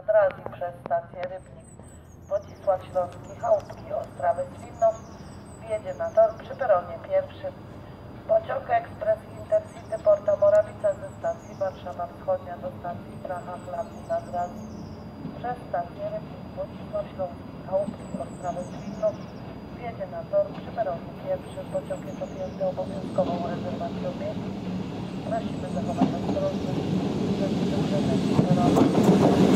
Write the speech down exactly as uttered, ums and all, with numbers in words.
Nadrazji przez stację Rybnik, Wodzisław Śląski, Chałupki, Ostrawy, Swinow wjedzie na tor przy peronie pierwszym. Pociąg ekspres Intercity Porta Morawica ze stacji Warszawa Wschodnia do stacji Praha Chladni Nadrazji przez stację Rybnik, Wodzisław Śląski, Chałupki, Ostrawy, Swinow wjedzie na tor przy peronie pierwszym. Pociąg jest objęty obowiązkową rezerwacją miejsc. Prosimy zachować ostrożność.